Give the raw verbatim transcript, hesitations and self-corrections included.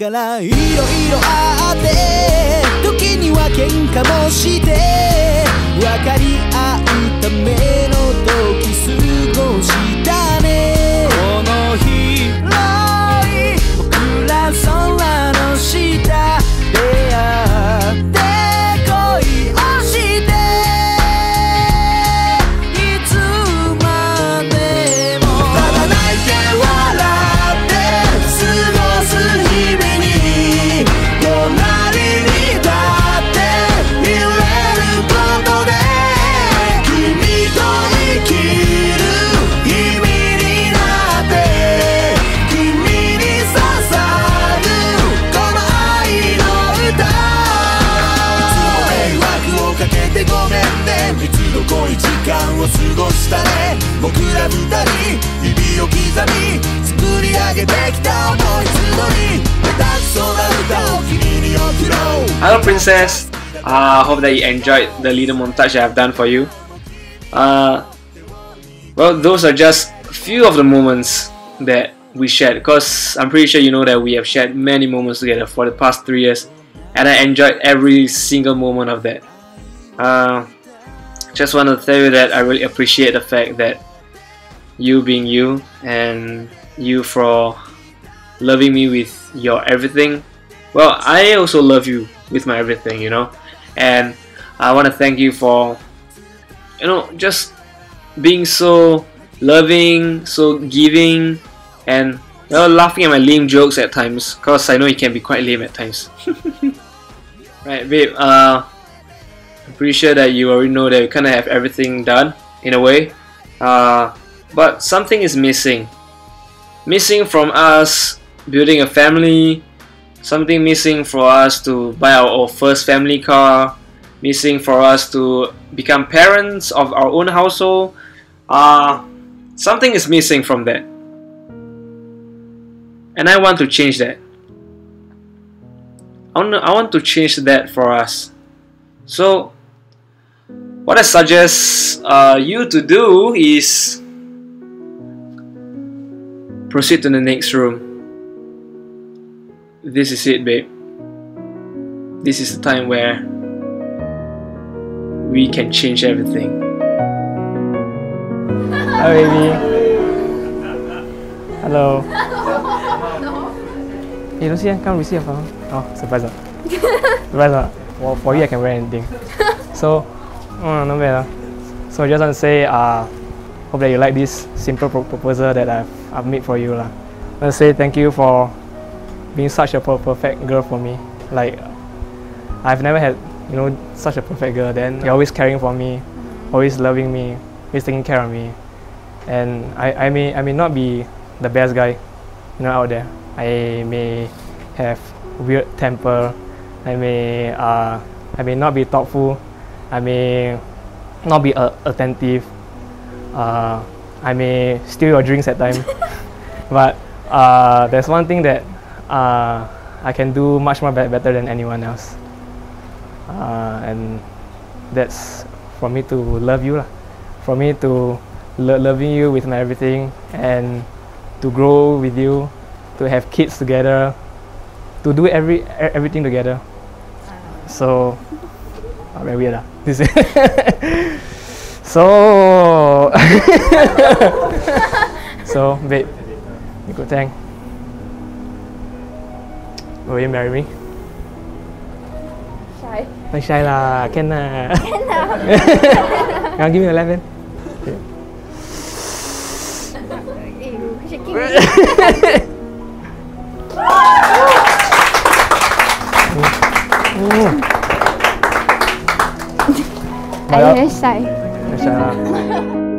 からいろいろあって時には喧嘩もして分かり合うための時過ごしたねこの広い僕ら空の下出会って恋をしていつまでもただ泣いて笑って過ごす日々に隣に立っていれることで君と生きる意味になって君に捧ぐこの愛の歌いつも迷惑をかけてごめんね三つどこい時間を過ごしたね僕ら二人指を刻み作り上げてきた思い募り下手くそな歌を君に送ろう Hello Princess, I uh, hope that you enjoyed the little montage I have done for you. Uh, well, those are just a few of the moments that we shared, because I'm pretty sure you know that we have shared many moments together for the past three years, and I enjoyed every single moment of that. Uh, just want to tell you that I really appreciate the fact that you being you, and you for loving me with your everything. Well, I also love you with my everything, you know, and I want to thank you for, you know, just being so loving, so giving, and you know, laughing at my lame jokes at times, cause I know it can be quite lame at times. Right, babe, uh, I'm pretty sure that you already know that we kind of have everything done, in a way, uh, but something is missing. Missing from us building a family, something missing for us to buy our, our first family car, missing for us to become parents of our own household. Uh, something is missing from that. And I want to change that. I want to, I want to change that for us. So, what I suggest uh, you to do is proceed to the next room. This is it, babe. This is the time where we can change everything. Hi, baby. Hello. Hey, Lucia, come receive a phone. Oh, surprise! Surprise! Well, for you, I can wear anything. So, oh, not bad. So, I just want to say, uh, hope that you like this simple pro proposal that I've, I've made for you. I want to say thank you for being such a perfect girl for me. Like, I've never had, you know, such a perfect girl. Then you're always caring for me, always loving me, always taking care of me. And I, I may I may not be the best guy, you know, out there. I may have weird temper. I may uh, I may not be thoughtful. I may not be uh, attentive. Uh, I may steal your drinks at times. But uh, there's one thing that uh, I can do much more be better than anyone else. Uh, and that's for me to love you, lah. For me to lo loving you with my everything, and to grow with you, to have kids together, to do every everything together. So, oh, very weird, lah. This so, so babe, you go thank. Will you marry me? Shy. Not shy lah, can lah. Can lah. Now give me a eleven. Okay. Ew, shaking. mm. I'm very shy. Very shy lah.